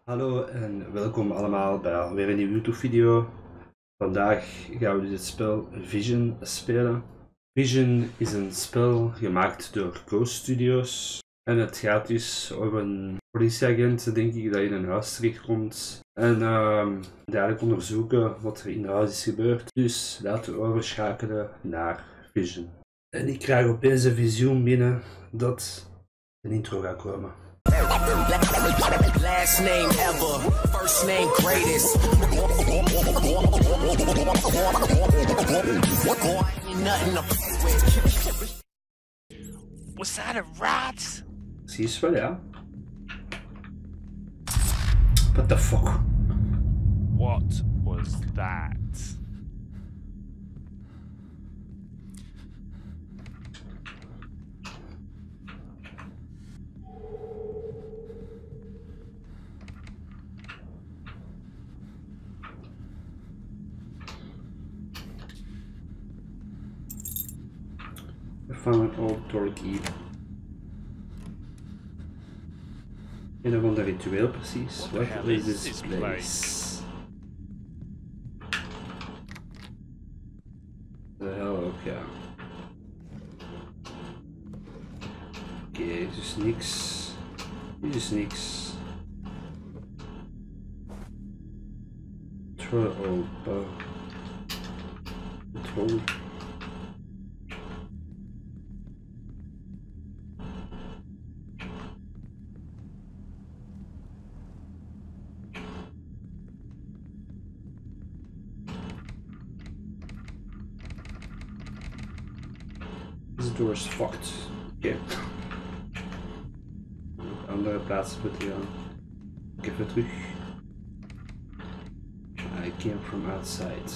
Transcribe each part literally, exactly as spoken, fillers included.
Hallo en welkom allemaal bij weer een nieuwe YouTube video. Vandaag gaan we dus het spel Vision spelen. Vision is een spel gemaakt door Ghost Studios. En het gaat dus over een politieagent, denk ik, dat in een huis terechtkomt. En uh, dadelijk onderzoeken wat er in het huis is gebeurd. Dus laten we overschakelen naar Vision. En ik krijg op deze Vision binnen dat een intro gaat komen. Last name ever, first name greatest. Was that a rat? Precies wel, ja. What the fuck? What was that? Van een old turkey. Een of ander ritueel precies. What the What hell is is this this place? De hel ook, ja. Oké, okay, is dus niks. Hier is niks. Throw open. Control. This door is fucked. Oké. Okay. Andere plaatsen moeten gaan. Ik even terug. I came from outside.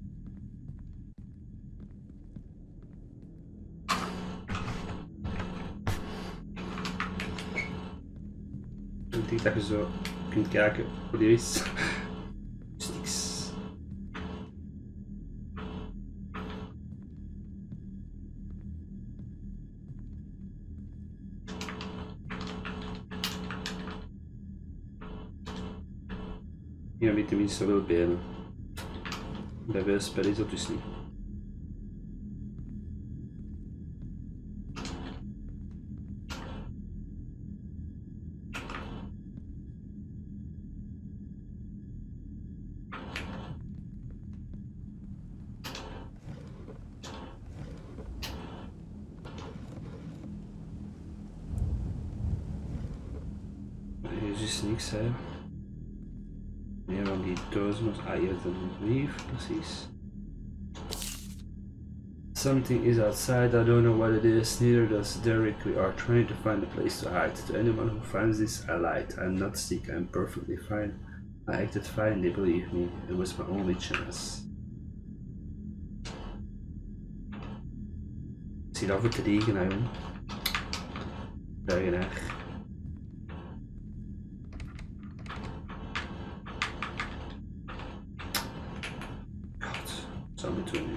Ik denk dat je zo kunt kijken hoe die is. Is niks. Ja, met tenminste wel benen. Bij veel spellen is dat dus niet. Hier is dus niks, hè. Meer van die dozen, ah hier is een brief, precies. Something is outside, I don't know what it is, neither does Derek. We are trying to find a place to hide. To anyone who finds this, I lied. I'm not sick, I'm perfectly fine. I acted fine, they believe me. It was my only chance. Ik zie dat voor te liegen, hè, jong. Buigenaar. Zou moeten doen.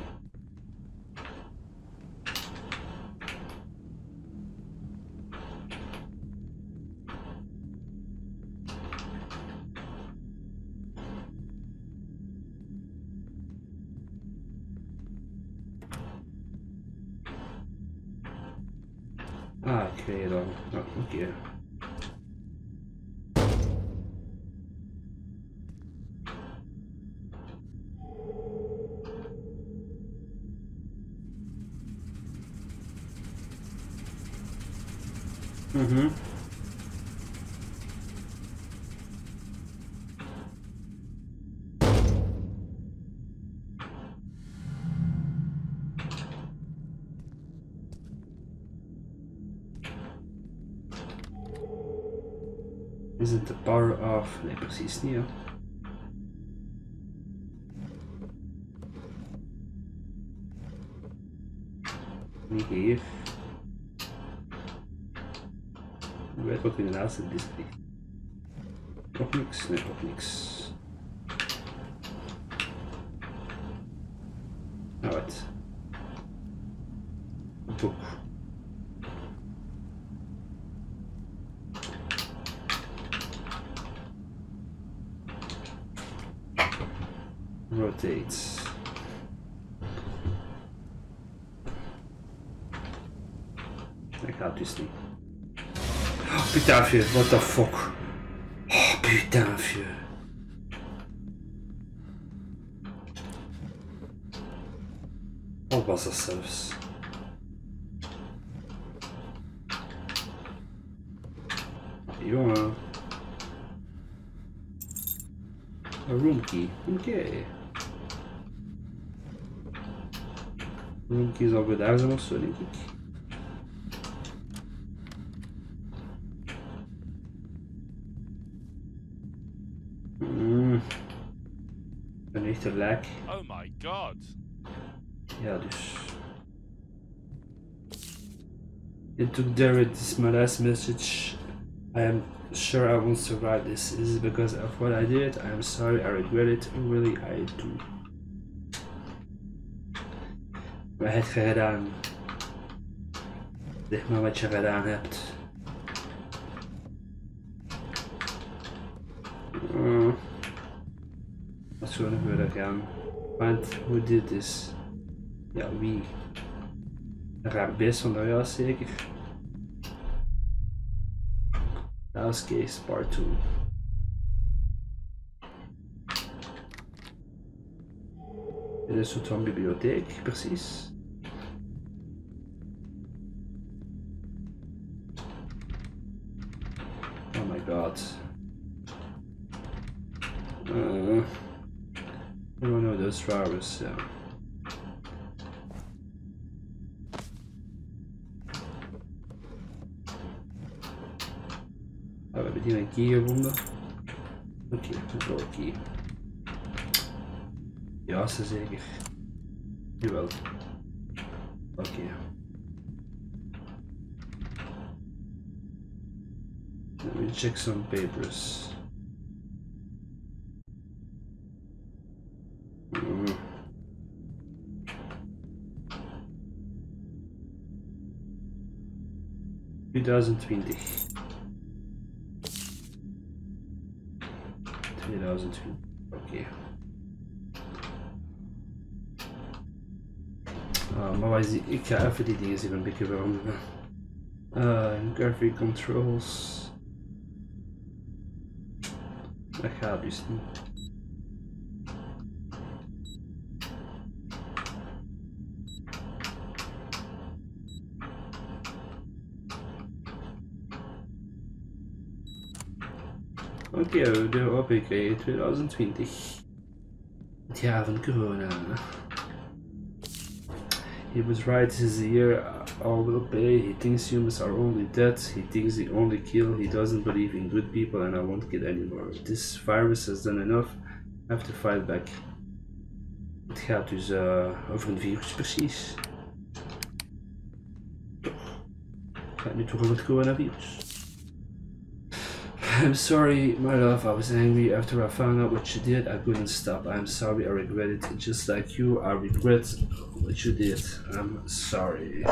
Ah, ik weet het al. Oh, oké. Okay. Mhm. Is het de power off? Nee, precies niet, hè. Niet hier. Ik weet wat in de laatste disk ligt. Nog niks? Nee, nog niks. Nou wat? Boek. Rotate. Ik ga het dus niet. Oh, putaanfje, what the fuck. Oh, putaanfje. Wat was dat zelfs? Jongen. Een roomkey. Oké. Okay. Roomkey zal weer daar zijn of zo, denk ik. Mm. Een echte lek. Oh my god. Ja, dus. It took Jared, this is my last message. I am sure I won't survive this. This is because of what I did. I am sorry, I regret it. Really, I do. Wat heb je gedaan? Zeg maar wat je gedaan hebt. Uh, dat is gewoon verder gaan. Want hoe dit is. Ja, wie? Een raar beest van de huis zeker. Last case part two. Dit is een soort van bibliotheek, precies. Oh my god. Uh, I don't know those drivers, yeah. Oh, we hebben hier een key gevonden. Oké, okay, een gold key. Ja, ze zeker. Jawel. Oké. Okay. Let me check some papers. Mm. twintig twintig. twintig twintig. Oké. Okay. Uh, maar wat is die? Ik ga even die dingen even een beetje veranderen. Uh, graphic controls. Dat gaat dus niet. Oké, okay, we de open gekregen twintig twintig. Het jaar van corona. He was right, this is the year all will pay. He thinks humans are only dead. He thinks they only kill. He doesn't believe in good people and I won't kill anymore. This virus has done enough. I have to fight back. Het gaat dus uh, over een virus precies. Het gaat nu toch over het coronavirus. I'm sorry, my love, I was angry after I found out what you did. I couldn't stop. I'm sorry, I regret it. Just like you, I regret what you did. I'm sorry.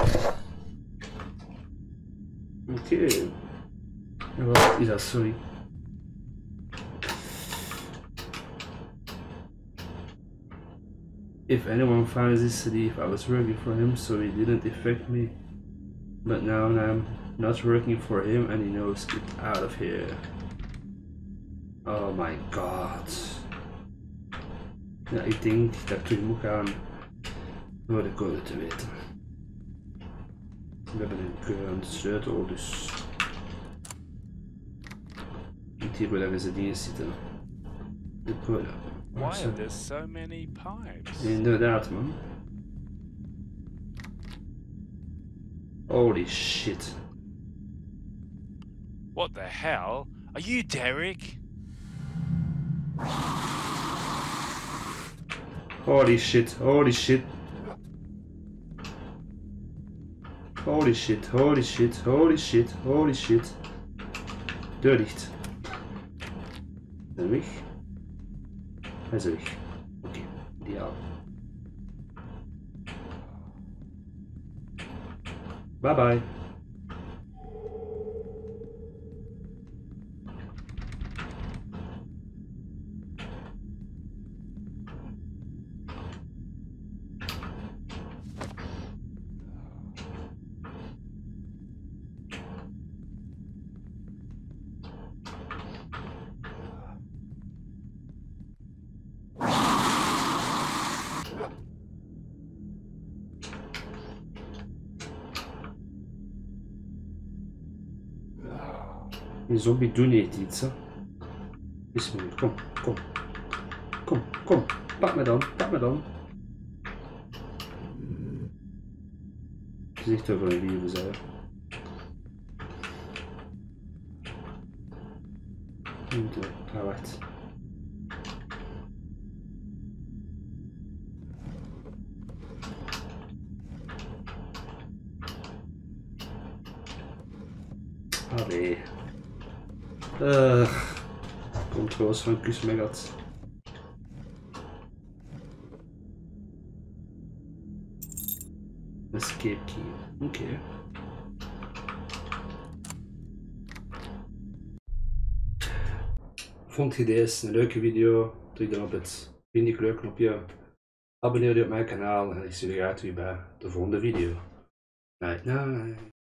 Okay. Well, is that sorry? If anyone finds this leaf, I was working for him, so it didn't affect me. But now I'm not working for him and he knows, get out of here. Oh my god. Ja, ik denk dat ik terug moet gaan door de code te weten. We hebben een, een sleutel, dus niet hier waar deze dingen zitten. De code. Why are there so many pipes? Inderdaad, man. Holy shit. What the hell? Are you Derek? Holy shit, holy shit. Holy shit, holy shit, holy shit, holy shit. Deur dicht. Zijn we weg? Hij is weg. Oké, okay. Ideaal. Bye bye. Die zombie doet niet iets, hè. Is me, kom, kom. Kom, kom. Pak me dan, pak me dan. Het is echt over een virus, hè. Ah, wacht. Allee. Uh, controles van Kusmegat. Escape key. Oké. Okay. Vond je deze een leuke video? Druk dan op het vind ik leuk knopje. Abonneer je op mijn kanaal en ik zie je graag weer bij de volgende video. Night night.